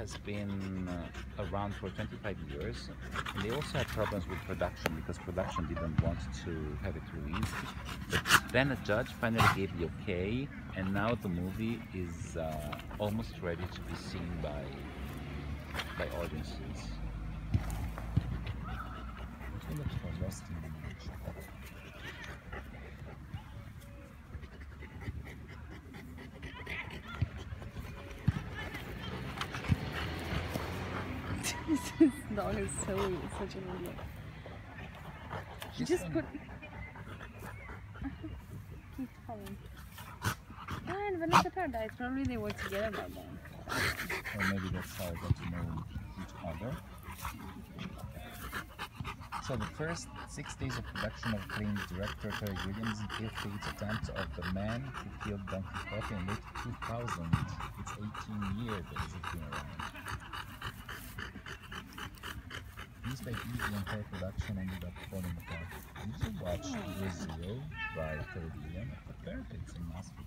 has been around for 25 years, and they also had problems with production because production didn't want to have it released. But then a judge finally gave the okay, and now the movie is almost ready to be seen by audiences. We look for lost in nature. This dog is such an idiot. He This just one- put. Keep falling. Yeah, in Vanessa Paradise, probably they were together by then. Or maybe that's how I got to know each other. So the first 6 days of production of acclaimed director Treviglio's ill-fated attempt of the man who killed Don Quixote in late 2000. It's 18 years that this has been around. Piece by piece, the entire production ended up falling apart. Did you watch Brazil by Treviglio? Apparently it's a masterpiece.